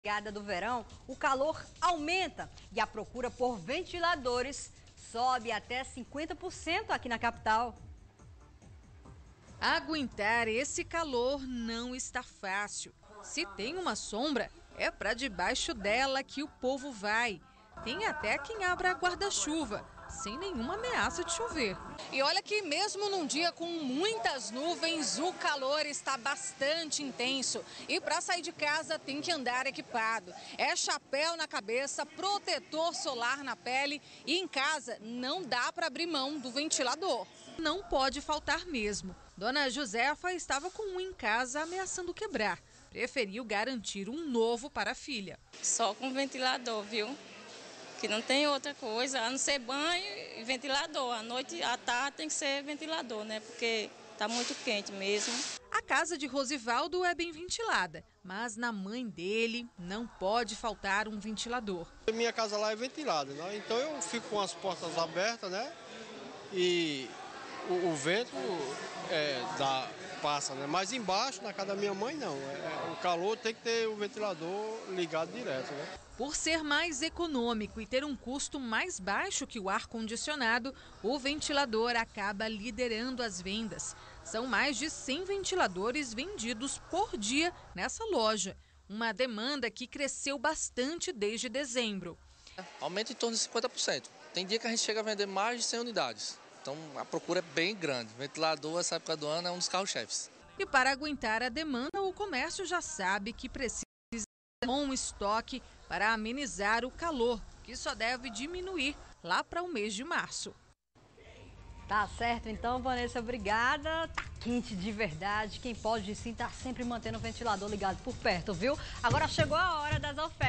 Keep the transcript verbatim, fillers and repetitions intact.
chegada do verão, o calor aumenta e a procura por ventiladores sobe até cinquenta por cento aqui na capital. Aguentar esse calor não está fácil. Se tem uma sombra, é para debaixo dela que o povo vai. Tem até quem abra guarda-chuva, sem nenhuma ameaça de chover. E olha que mesmo num dia com muitas nuvens, o calor está bastante intenso. E para sair de casa tem que andar equipado. É chapéu na cabeça, protetor solar na pele e em casa não dá para abrir mão do ventilador. Não pode faltar mesmo. Dona Josefa estava com um em casa ameaçando quebrar. Preferiu garantir um novo para a filha. Só com ventilador, viu? Que não tem outra coisa, a não ser banho e ventilador. À noite, à tarde tem que ser ventilador, né? Porque tá muito quente mesmo. A casa de Rosivaldo é bem ventilada, mas na mãe dele não pode faltar um ventilador. Minha casa lá é ventilada, né? Então eu fico com as portas abertas, né? E o, o vento é, dá, passa, né? Mas embaixo, na casa da minha mãe, não. É, o calor tem que ter o ventilador ligado direto, né? Por ser mais econômico e ter um custo mais baixo que o ar-condicionado, o ventilador acaba liderando as vendas. São mais de cem ventiladores vendidos por dia nessa loja. Uma demanda que cresceu bastante desde dezembro. Aumenta em torno de cinquenta por cento. Tem dia que a gente chega a vender mais de cem unidades. Então a procura é bem grande. O ventilador, essa época do ano, é um dos carros-chefes. E para aguentar a demanda, o comércio já sabe que precisa de um estoque para amenizar o calor, que só deve diminuir lá para o mês de março. Tá certo, então, Vanessa, obrigada. Tá quente de verdade. Quem pode sim tá sempre mantendo o ventilador ligado por perto, viu? Agora chegou a hora das ofertas.